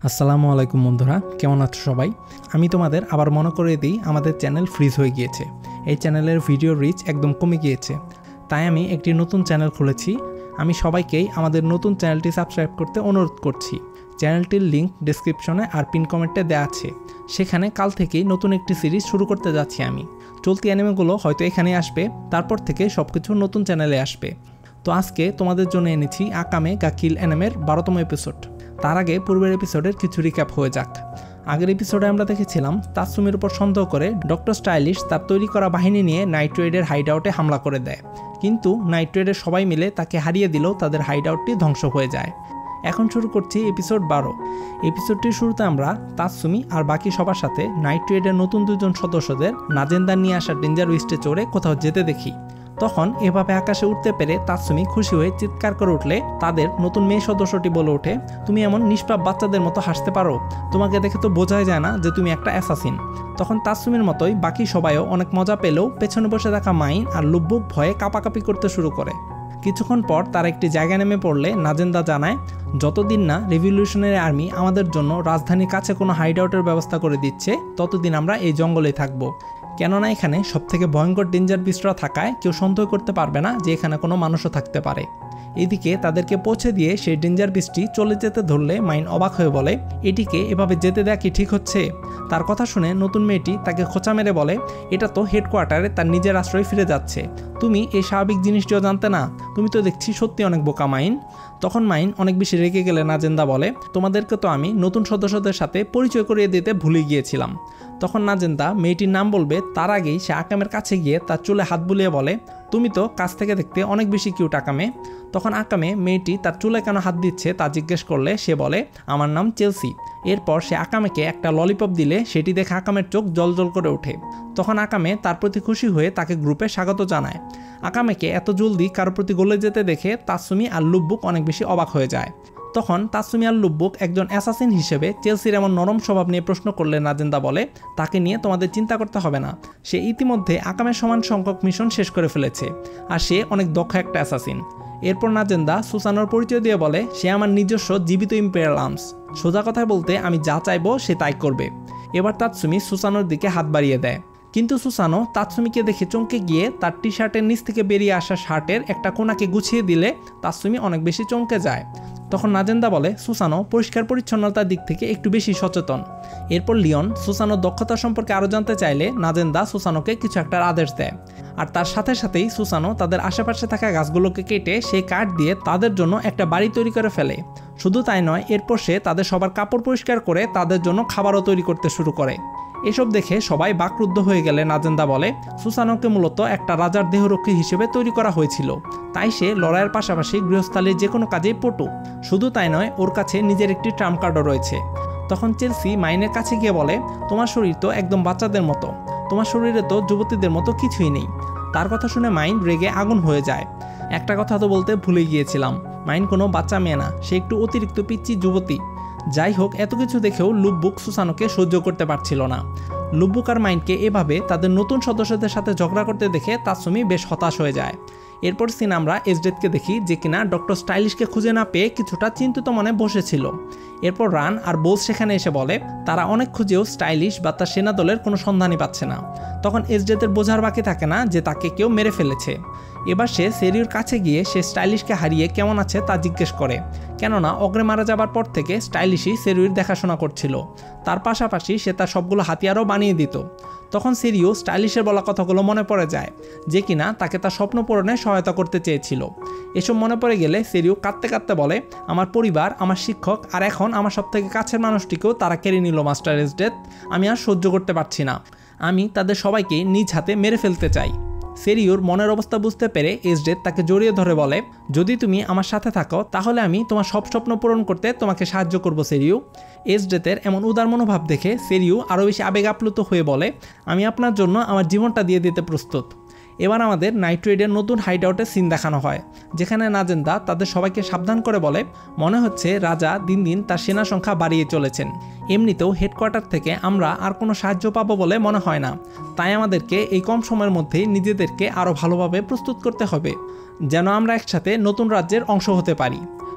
আসসালামু আলাইকুম বন্ধুরা, কেমন আছো সবাই? আমি তোমাদের আবার মনে করে দিই, আমাদের চ্যানেল ফ্রিজ হয়ে গিয়েছে। এই চ্যানেলের ভিডিও রিচ একদম কমে গিয়েছে, তাই আমি একটি নতুন চ্যানেল খুলেছি। আমি সবাইকেই আমাদের নতুন চ্যানেলটি সাবস্ক্রাইব করতে অনুরোধ করছি। চ্যানেলটির লিঙ্ক ডেসক্রিপশনে আর পিন কমেন্টে দেওয়া আছে। সেখানে কাল থেকেই নতুন একটি সিরিজ শুরু করতে যাচ্ছি আমি। চলতি অ্যানিমেগুলো হয়তো এখানেই আসবে, তারপর থেকে সব কিছু নতুন চ্যানেলে আসবে। তো আজকে তোমাদের জন্য এনেছি আকামে গা কিল অ্যানিমের 12তম এপিসোড। তার আগে পূর্বের এপিসোডের কিছু রিক্যাপ হয়ে যাক। আগের এপিসোডে আমরা দেখেছিলাম তাৎসুমির উপর সন্দেহ করে ডক্টর স্টাইলিশ তার তৈরি করা বাহিনী নিয়ে নাইট রাইডের হাইড আউটে হামলা করে দেয়, কিন্তু নাইট রাইডের সবাই মিলে তাকে হারিয়ে দিলেও তাদের হাইড আউটটি ধ্বংস হয়ে যায়। এখন শুরু করছি এপিসোড 12। এপিসোডটির শুরুতে আমরা তাৎসুমি আর বাকি সবার সাথে নাইট রাইডের নতুন দুজন সদস্যদের নাজেন্দার নিয়ে আসা ডেঞ্জার উইস্টে চড়ে কোথাও যেতে দেখি। তখন এভাবে আকাশে উঠতে পেরে তাৎসুমি খুশি হয়ে চিৎকার করে উঠলে তাদের নতুন মেয়ে সদস্যটি বলে ওঠে, তুমি এমন নিষ্পাপ বাচ্চাদের মতো হাসতে পারো, তোমাকে দেখে তো বোঝাই যায় না যে তুমি একটা অ্যাসাসিন। তখন তাৎসুমির মতোই বাকি সবাইও অনেক মজা পেলেও পেছনে বসে থাকা মাইন আর লুব্বুক ভয়ে কাঁপাকাঁপি করতে শুরু করে। কিছুক্ষণ পর তারা একটি জায়গায় নেমে পড়লে নাজেন্দা জানায়, যতদিন না রেভলিউশনারি আর্মি আমাদের জন্য রাজধানীর কাছে কোনো হাইড আউটের ব্যবস্থা করে দিচ্ছে, ততদিন আমরা এই জঙ্গলেই থাকবো। কেননা এখানে সবথেকে ভয়ঙ্কর ডেঞ্জার বিস্টরা থাকায় কেউ সন্দেহ করতে পারবে না যে এখানে কোনো মানুষও থাকতে পারে। এদিকে তাদেরকে পৌঁছে দিয়ে সেই ডেঞ্জার বিস্টটি চলে যেতে ধরলে মাইন অবাক হয়ে বলে, এটিকে এভাবে যেতে দেয়া কি ঠিক হচ্ছে? তার কথা শুনে নতুন মেয়েটি তাকে খোঁচা মেরে বলে, এটা তো হেডকোয়ার্টারে তার নিজের আশ্রয় ফিরে যাচ্ছে, তুমি এই স্বাভাবিক জিনিসটিও জানতে না? তুমি তো দেখছি সত্যি অনেক বোকা মাইন। তখন মাইন অনেক বেশি রেগে গেলে নাজেন্দা বলে, তোমাদেরকে তো আমি নতুন সদস্যদের সাথে পরিচয় করিয়ে দিতে ভুলে গিয়েছিলাম। তখন নাজেন্দা মেয়েটির নাম বলবে তার আগেই সে আকামের কাছে গিয়ে তার চুলে হাত বুলিয়ে বলে, তুমি তো কাছ থেকে দেখতে অনেক বেশি কিউট আকামে। তখন আকামে মেয়েটি তার চুলে কেন হাত দিচ্ছে তা জিজ্ঞেস করলে সে বলে, আমার নাম চেলসি। এরপর সে আকামেকে একটা ললিপপ দিলে সেটি দেখে আকামের চোখ জলজল করে ওঠে। তখন আকামে তার প্রতি খুশি হয়ে তাকে গ্রুপে স্বাগত জানায়। আকামেকে এত জলদি কারোর প্রতি গলে যেতে দেখে তাৎসুমি আর লুব্বুক অনেক বেশি অবাক হয়ে যায়। তখন তাৎসুমি আর লুব্বুক একজন অ্যাসাসিন হিসেবে চেলসির এমন নরম স্বভাব নিয়ে প্রশ্ন করলে নাজেন্দা বলে, তাকে নিয়ে তোমাদের চিন্তা করতে হবে না, সে ইতিমধ্যে আকামের সমান সংখ্যক মিশন শেষ করে ফেলেছে আর সে অনেক দক্ষ একটা অ্যাসাসিন। এরপর নাজেন্দা সুসানোর পরিচয় দিয়ে বলে, সে আমার নিজস্ব জীবিত ইম্পেরিয়াল আর্মস, সোজা কথায় বলতে আমি যা চাইবো সে তাই করবে। এবার তাৎসুমি সুসানোর দিকে হাত বাড়িয়ে দেয়, কিন্তু সুসানো তাৎসুমিকে দেখে চমকে গিয়ে তার টি শার্টের নিচ থেকে বেরিয়ে আসা শার্টের একটা কোনাকে গুছিয়ে দিলে তাৎসুমি অনেক বেশি চমকে যায়। তখন নাজেন্দা বলে, সুসানো পরিষ্কার পরিচ্ছন্নতার দিক থেকে একটু বেশি সচেতন। এরপর লিওন সুসানোর দক্ষতা সম্পর্কে আরও জানতে চাইলে নাজেন্দা সুসানোকে কিছু একটা আদেশ দেয়, আর তার সাথে সাথেই সুসানো তাদের আশেপাশে থাকা গাছগুলোকে কেটে সেই কাঠ দিয়ে তাদের জন্য একটা বাড়ি তৈরি করে ফেলে। শুধু তাই নয়, এরপর সে তাদের সবার কাপড় পরিষ্কার করে তাদের জন্য খাবারও তৈরি করতে শুরু করে। এসব দেখে সবাই বাকরুদ্ধ হয়ে গেলে নাজেন্দা বলে, সুসানোকে মূলত একটা রাজার দেহরক্ষী হিসেবে তৈরি করা হয়েছিল, তাই সে লড়াইয়ের পাশাপাশি গৃহস্থালীর যে কোনো কাজেই পটু। শুধু তাই নয়, ওর কাছে নিজের একটি ট্রাম্প কার্ডও রয়েছে। তখন চেলসি মাইনের কাছে গিয়ে বলে, তোমার শরীর তো একদম বাচ্চাদের মতো, তোমার শরীরে তো যুবতীদের মতো কিছুই নেই। তার কথা শুনে মাইন রেগে আগুন হয়ে যায়। একটা কথা তো বলতে ভুলে গিয়েছিলাম, মাইন কোনো বাচ্চা মেয়ে না, সে একটু অতিরিক্ত পিচ্চি যুবতী। যাই হোক, এত কিছু দেখেও লুব্বুক সুসানোকে সহ্য করতে পারছিল না। লুব্বুক আর মাইনকে এভাবে তাদের নতুন সদস্যদের সাথে ঝগড়া করতে দেখে তাৎসুমি বেশ হতাশ হয়ে যায়। এরপর সিন আমরা এসডেটকে দেখি, যে কিনা ডক্টর স্টাইলিশকে খুঁজে না পেয়ে কিছুটা চিন্তিত মনে বসেছিল। এরপর রান আর বোস সেখানে এসে বলে, তারা অনেক খুঁজেও স্টাইলিশ বা তার সেনা দলের কোনো সন্ধানই পাচ্ছে না। তখন এসডেটের বোঝার বাকি থাকে না যে তাকে কেউ মেরে ফেলেছে। এবার সে সেরিউর কাছে গিয়ে সে স্টাইলিশকে হারিয়ে কেমন আছে তা জিজ্ঞেস করে, কেননা অগ্রে মারা যাবার পর থেকে স্টাইলিশই সেরিউর দেখাশোনা করছিল। তার পাশাপাশি সে তার সবগুলো হাতিয়ারও বানিয়ে দিত। তখন সেরিউ স্টাইলিশের বলা কথাগুলো মনে পড়ে যায়, যে কিনা তাকে তার স্বপ্ন পূরণে সহায়তা করতে চেয়েছিল। এসব মনে পড়ে গেলে সেরিউ কাঁদতে কাঁদতে বলে, আমার পরিবার, আমার শিক্ষক আর এখন আমার সবথেকে কাছের মানুষটিকেও তারা কেড়ে নিল মাস্টার এসডেথ। আমি আর সহ্য করতে পারছি না, আমি তাদের সবাইকে নিজ হাতে মেরে ফেলতে চাই। সেরিউর মনের অবস্থা বুঝতে পেরে এসডেথ তাকে জড়িয়ে ধরে বলে, যদি তুমি আমার সাথে থাকো তাহলে আমি তোমার সব স্বপ্ন পূরণ করতে তোমাকে সাহায্য করব সেরিউ। এসডেথের এমন উদার মনোভাব দেখে সেরিউ আরও বেশি আবেগ আপ্লুত হয়ে বলে, আমি আপনার জন্য আমার জীবনটা দিয়ে দিতে প্রস্তুত। এবার আমাদের নাইট রাইডের নতুন হাইড আউটের সিন দেখানো হয়, যেখানে নাজেন্দা তাদের সবাইকে সাবধান করে বলে, মনে হচ্ছে রাজা দিন দিন তার সেনা সংখ্যা বাড়িয়ে চলেছেন। এমনিতেও হেডকোয়ার্টার থেকে আমরা আর কোনো সাহায্য পাবো বলে মনে হয় না, তাই আমাদেরকে এই কম সময়ের মধ্যেই নিজেদেরকে আরও ভালোভাবে প্রস্তুত করতে হবে, যেন আমরা একসাথে নতুন রাজ্যের অংশ হতে পারি।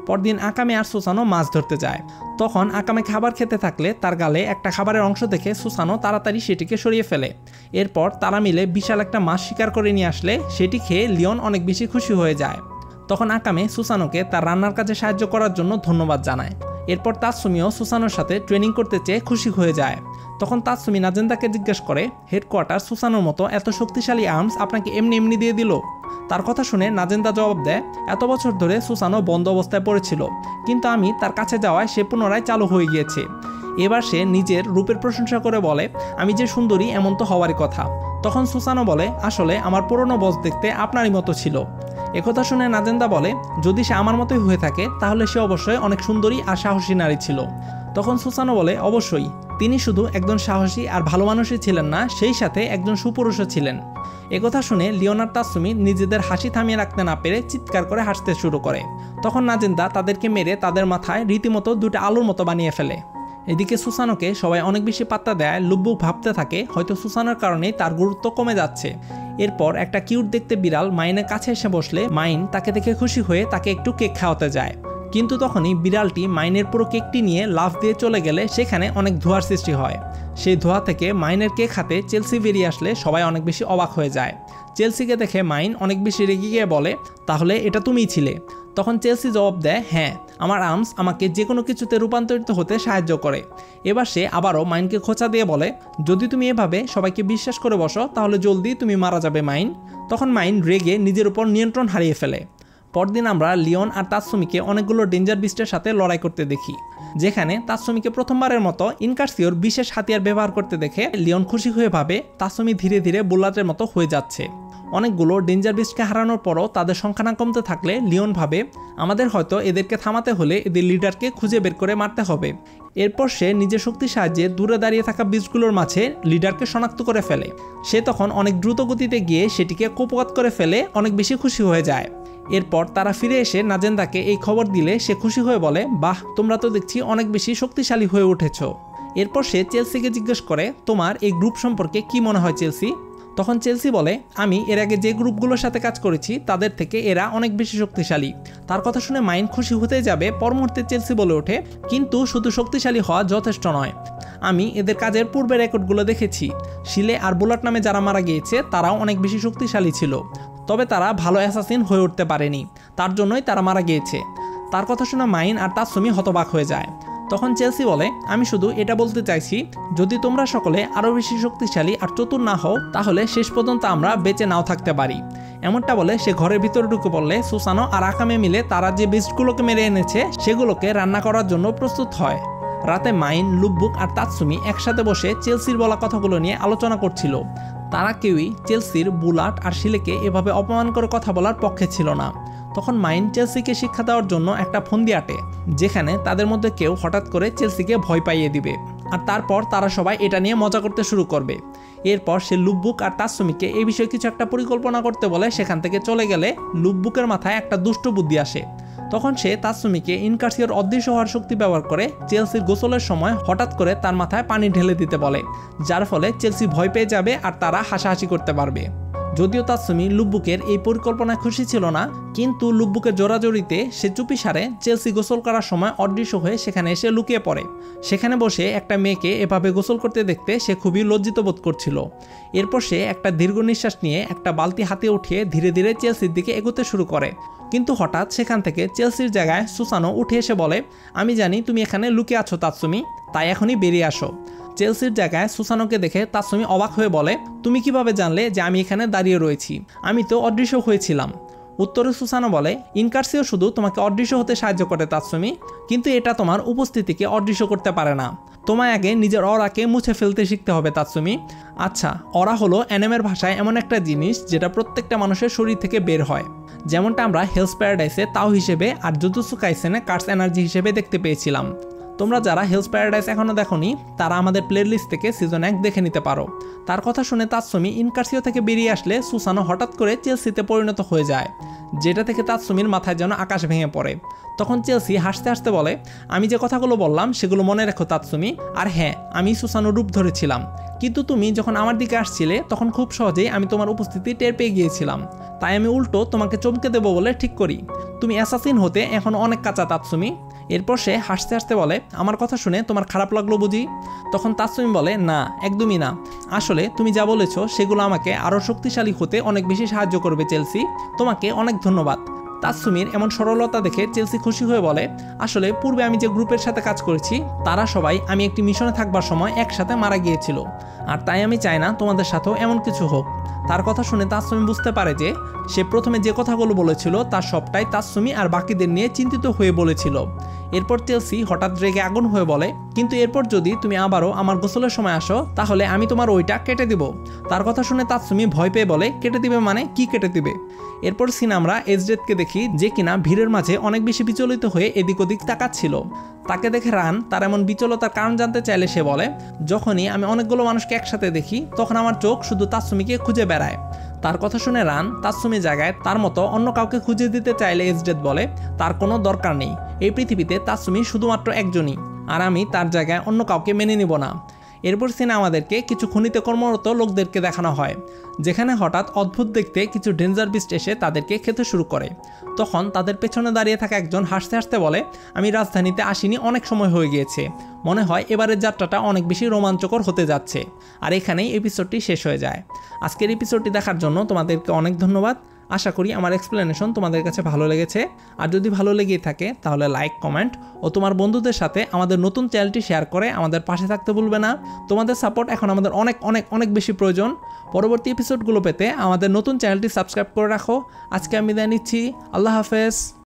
পরদিন আকামে আর সুসানো মাছ ধরতে যায়। তখন আকামে খাবার খেতে থাকলে তার গালে একটা খাবারের অংশ দেখে সুসানো তাড়াতাড়ি সেটিকে সরিয়ে ফেলে। এরপর তারা মিলে বিশাল একটা মাছ শিকার করে নিয়ে আসলে সেটি খেয়ে লিওন অনেক বেশি খুশি হয়ে যায়। তখন আকামে সুসানোকে তার রান্নার কাজে সাহায্য করার জন্য ধন্যবাদ জানায়। এরপর তাৎসুমিও সুসানোর সাথে ট্রেনিং করতে চেয়ে খুশি হয়ে যায়। তখন তাৎসুমি নাজেন্দাকে জিজ্ঞেস করে, হেডকোয়ার্টার সুসানোর মতো এত শক্তিশালী আর্মস আপনাকে এমনি এমনি দিয়ে দিল? তার কথা শুনে নাজেন্দা জবাব দেয়, এত বছর ধরে সুসানো বন্ধ অবস্থায় পড়েছিল, কিন্তু আমি তার কাছে যাওয়ায় সে পুনরায় চালু হয়ে গিয়েছে। এবার সে নিজের রূপের প্রশংসা করে বলে, আমি যে সুন্দরী এমন তো হওয়ারই কথা। তখন সুসানো বলে, আসলে আমার পুরনো বস দেখতে আপনারই মতো ছিল। একথা শুনে নাজেন্দা বলে, যদি সে আমার মতোই হয়ে থাকে তাহলে সে অবশ্যই অনেক সুন্দরী আর সাহসী নারী ছিল। তখন সুসানো বলে, অবশ্যই তিনি শুধু একজন সাহসী আর ভালো মানুষই ছিলেন না, সেই সাথে একজন সুপুরুষও ছিলেন। একথা শুনে লিওন আর তাৎসুমি নিজেদের হাসি থামিয়ে রাখতে না পেরে চিৎকার করে হাসতে শুরু করে। তখন নাজেন্দা তাদেরকে মেরে তাদের মাথায় রীতিমতো দুটো আলুর মতো বানিয়ে ফেলে। এদিকে সুসানোকে সবাই অনেক বেশি পাত্তা দেয়। লুব্বুক ভাবতে থাকে হয়তো সুসানোর কারণেই তার গুরুত্ব কমে যাচ্ছে। এরপর একটা কিউট দেখতে বিড়াল মাইনের কাছে এসে বসলে মাইন তাকে দেখে খুশি হয়ে তাকে একটু কেক খাওয়াতে যায়। কিন্তু তখনই বিড়ালটি মাইনের পুরো কেকটি নিয়ে লাফ দিয়ে চলে গেলে সেখানে অনেক ধোঁয়ার সৃষ্টি হয়। সেই ধোঁয়া থেকে মাইনের কেক হাতে চেলসি বেরিয়ে আসলে সবাই অনেক বেশি অবাক হয়ে যায়। চেলসিকে দেখে মাইন অনেক বেশি রেগে গিয়ে বলে, তাহলে এটা তুমিই ছিলে? তখন চেলসি জবাব দেয়, হ্যাঁ, আমার আর্মস আমাকে যে কোনো কিছুতে রূপান্তরিত হতে সাহায্য করে। এবার সে আবারও মাইনকে খোঁচা দিয়ে বলে, যদি তুমি এভাবে সবাইকে বিশ্বাস করে বসো তাহলে জলদি তুমি মারা যাবে মাইন। তখন মাইন রেগে নিজের উপর নিয়ন্ত্রণ হারিয়ে ফেলে। পরদিন আমরা লিওন আর তাৎসুমিকে অনেকগুলো ডেঞ্জার বিস্টের সাথে লড়াই করতে দেখি, যেখানে তাৎসুমিকে প্রথমবারের মতো ইনকার্সিওর বিশেষ হাতিয়ার ব্যবহার করতে দেখে লিওন খুশি হয়ে ভাবে তাৎসুমি ধীরে ধীরে বুলাটের মতো হয়ে যাচ্ছে। অনেকগুলো ডেঞ্জার বিস্টকে হারানোর পরও তাদের সংখ্যা না কমতে থাকলে লিওন ভাবে, আমাদের হয়তো এদেরকে থামাতে হলে এদের লিডারকে খুঁজে বের করে মারতে হবে। এরপর সে নিজের শক্তির সাহায্যে দূরে দাঁড়িয়ে থাকা বিস্টগুলোর মাঝে লিডারকে শনাক্ত করে ফেলে। সে তখন অনেক দ্রুত গতিতে গিয়ে সেটিকে কুপঘাত করে ফেলে অনেক বেশি খুশি হয়ে যায়। এরপর তারা ফিরে এসে নাজেন্দাকে এই খবর দিলে সে খুশি হয়ে বলে, বাহ, তোমরা তো দেখছি অনেক বেশি শক্তিশালী হয়ে উঠেছ। এরপর সে চেলসিকে জিজ্ঞেস করে, তোমার এই গ্রুপ সম্পর্কে কি মনে হয় চেলসি? তখন চেলসি বলে, আমি এর আগে যে গ্রুপগুলোর সাথে কাজ করেছি তাদের থেকে এরা অনেক বেশি শক্তিশালী। তার কথা শুনে মাইন খুশি হতে যাবে, পর মুহূর্তে চেলসি বলে ওঠে, কিন্তু শুধু শক্তিশালী হওয়া যথেষ্ট নয়। আমি এদের কাজের পূর্বের রেকর্ডগুলো দেখেছি। শিলে আর বুলাট নামে যারা মারা গিয়েছে তারাও অনেক বেশি শক্তিশালী ছিল, তবে তারা ভালো অ্যাসাসিন হয়ে উঠতে পারেনি, তার জন্যই তারা মারা গিয়েছে। তার কথা শুনে মাইন আর তাৎসুমি হতবাক হয়ে যায়। তখন চেলসি বলে, আমি শুধু এটা বলতে চাইছি, যদি তোমরা সকলে আরও বেশি শক্তিশালী আর চতুর না হও তাহলে শেষ পর্যন্ত আমরা বেঁচে নাও থাকতে পারি। এমনটা বলে সে ঘরের ভিতরে ঢুকে পড়লে সুসানো আর আকামে মিলে তারা যে বিস্টগুলোকে মেরে এনেছে সেগুলোকে রান্না করার জন্য প্রস্তুত হয়। রাতে মাইন, লুব্বুক আর তাৎসুমি একসাথে বসে চেলসির বলা কথাগুলো নিয়ে আলোচনা করছিল। তারা কেউই চেলসির বুলাট আর শিলেকে এভাবে অপমান করে কথা বলার পক্ষে ছিল না। তখন মাইন চেলসিকে শিক্ষা দেওয়ার জন্য একটা ফন্দি আটে, যেখানে তাদের মধ্যে কেউ হঠাৎ করে চেলসিকে ভয় পাইয়ে দিবে, আর তারপর তারা সবাই এটা নিয়ে মজা করতে শুরু করবে। এরপর সে লুব্বুক আর তাৎসুমিকে এই বিষয়ে কিছু একটা পরিকল্পনা করতে বলে সেখান থেকে চলে গেলে লুব্বুকের মাথায় একটা দুষ্ট বুদ্ধি আসে। তখন সে তাৎসুমিকে ইনকার্সিওর অদৃশ্য হওয়ার শক্তি ব্যবহার করে চেলসির গোসলের সময় হঠাৎ করে তার মাথায় পানি ঢেলে দিতে বলে, যার ফলে চেলসি ভয় পেয়ে যাবে আর তারা হাসাহাসি করতে পারবে। যদিও তাৎসুমি লুব্বুকের এই পরিকল্পনায় খুশি ছিল না, কিন্তু লুব্বুকের জোরাজোরিতে সে চুপিসারে চেলসি গোসল করার সময় অদৃশ্য হয়ে সেখানে এসে লুকিয়ে পড়ে। সেখানে বসে একটা মেয়েকে এভাবে গোসল করতে দেখতে সে খুবই লজ্জিত বোধ করছিল। এরপর সে একটা দীর্ঘ নিঃশ্বাস নিয়ে একটা বালতি হাতে উঠিয়ে ধীরে ধীরে চেলসির দিকে এগোতে শুরু করে। কিন্তু হঠাৎ সেখান থেকে চেলসির জায়গায় সুসানো উঠে এসে বলে, আমি জানি তুমি এখানে লুকিয়ে আছো তাৎসুমি, তাই এখনই বেরিয়ে আসো। চেলসির জায়গায় সুসানোকে দেখে তাৎসুমি অবাক হয়ে বলে, তুমি কিভাবে জানলে যে আমি এখানে দাঁড়িয়ে রয়েছি? আমি তো অদৃশ্য হয়েছিলাম। উত্তরে সুসানো বলে, ইনকার্সিও শুধু তোমাকে অদৃশ্য হতে সাহায্য করে তাৎসুমি, কিন্তু এটা তোমার উপস্থিতিকে অদৃশ্য করতে পারে না। তোমায় আগে নিজের অরাকে মুছে ফেলতে শিখতে হবে তাৎসুমি। আচ্ছা, অরা হলো অ্যানিমের ভাষায় এমন একটা জিনিস যেটা প্রত্যেকটা মানুষের শরীর থেকে বের হয়, যেমনটা আমরা হেলস প্যারাডাইসে তাও হিসেবে আর জুজুৎসু কাইসেনে কার্স এনার্জি হিসেবে দেখতে পেয়েছিলাম। তোমরা যারা হেলস প্যারাডাইস এখনও দেখোনি তারা আমাদের প্লেলিস্ট থেকে সিজন 1 দেখে নিতে পারো। তার কথা শুনে তাৎসুমি ইনকার্সিও থেকে বেরিয়ে আসলে সুসানো হঠাৎ করে চেলসিতে পরিণত হয়ে যায়, যেটা থেকে তাৎসুমির মাথায় যেন আকাশ ভেঙে পড়ে। তখন চেলসি হাসতে হাসতে বলে, আমি যে কথাগুলো বললাম সেগুলো মনে রেখো তাৎসুমি। আর হ্যাঁ, আমি সুসানোর রূপ ধরেছিলাম, কিন্তু তুমি যখন আমার দিকে আসছিলে তখন খুব সহজেই আমি তোমার উপস্থিতি টের পেয়ে গিয়েছিলাম। তাই আমি উল্টো তোমাকে চমকে দেবো বলে ঠিক করি। তুমি অ্যাসাসিন হতে এখন অনেক কাঁচা তাৎসুমি। এরপর সে হাসতে হাসতে বলে, আমার কথা শুনে তোমার খারাপ লাগলো বুঝি? তখন তাৎসুমি বলে, না একদমই না, আসলে তুমি যা বলেছো সেগুলো আমাকে আরও শক্তিশালী হতে অনেক বেশি সাহায্য করবে চেলসি। তোমাকে অনেক ধন্যবাদ। তাৎসুমির এমন সরলতা দেখে চেলসি খুশি হয়ে বলে, আসলে পূর্বে আমি যে গ্রুপের সাথে কাজ করেছি তারা সবাই আমি একটি মিশনে থাকবার সময় একসাথে মারা গিয়েছিল, আর তাই আমি চাই না তোমাদের সাথেও এমন কিছু হোক। তার কথা শুনে তাৎসুমি বুঝতে পারে যে সে প্রথমে যে কথাগুলো বলেছিল তার সবটাই তাৎসুমি আর বাকিদের নিয়ে চিন্তিত হয়ে বলেছিল। এরপর চেলসি হঠাৎ রেগে আগুন হয়ে বলে, কিন্তু এরপর যদি তুমি আবারও আমার গোসলের সময় আসো তাহলে আমি তোমার ওইটা কেটে দিব। তার কথা শুনে তাৎসুমি ভয় পেয়ে বলে, কেটে দিবে মানে কি কেটে দিবে? এরপর সিন আমরা এজরেদকে দেখি, যে কিনা ভিড়ের মাঝে অনেক বেশি বিচলিত হয়ে এদিক ওদিক তাকাচ্ছিল। তাকে দেখে রান তার এমন বিচলতার কারণ জানতে চাইলে সে বলে, যখনই আমি অনেকগুলো মানুষকে একসাথে দেখি তখন আমার চোখ শুধু তাৎসুমিকে খুঁজে বেড়ায়। তার কথা শুনে রান তাৎসুমি জায়গায় তার মতো অন্য কাউকে খুঁজে দিতে চাইলে এজরেদ বলে, তার কোনো দরকার নেই, এই পৃথিবীতে তাৎসুমি শুধুমাত্র একজনই, আর আমি তার জায়গায় অন্য কাউকে মেনে নিব না। এরপর সিনে আমাদেরকে কিছু খনিতে কর্মরত লোকদেরকে দেখানো হয়, যেখানে হঠাৎ অদ্ভুত দেখতে কিছু ডেঞ্জার বিস্ট এসে তাদেরকে খেতে শুরু করে। তখন তাদের পেছনে দাঁড়িয়ে থাকা একজন হাসতে হাসতে বলে, আমি রাজধানীতে আসিনি অনেক সময় হয়ে গিয়েছে, মনে হয় এবারের যাত্রাটা অনেক বেশি রোমাঞ্চকর হতে যাচ্ছে। আর এখানেই এপিসোডটি শেষ হয়ে যায়। আজকের এপিসোডটি দেখার জন্য তোমাদেরকে অনেক ধন্যবাদ। আশা করি আমার এক্সপ্লেনেশন তোমাদের কাছে ভালো লেগেছে। আর যদি ভালো লেগেই থাকে তাহলে লাইক, কমেন্ট ও তোমার বন্ধুদের সাথে আমাদের নতুন চ্যানেলটি শেয়ার করে আমাদের পাশে থাকতে ভুলবে না। তোমাদের সাপোর্ট এখন আমাদের অনেক অনেক অনেক বেশি প্রয়োজন। পরবর্তী এপিসোডগুলো পেতে আমাদের নতুন চ্যানেলটি সাবস্ক্রাইব করে রাখো। আজকে আমি বিদায় নিচ্ছি। আল্লাহ হাফেজ।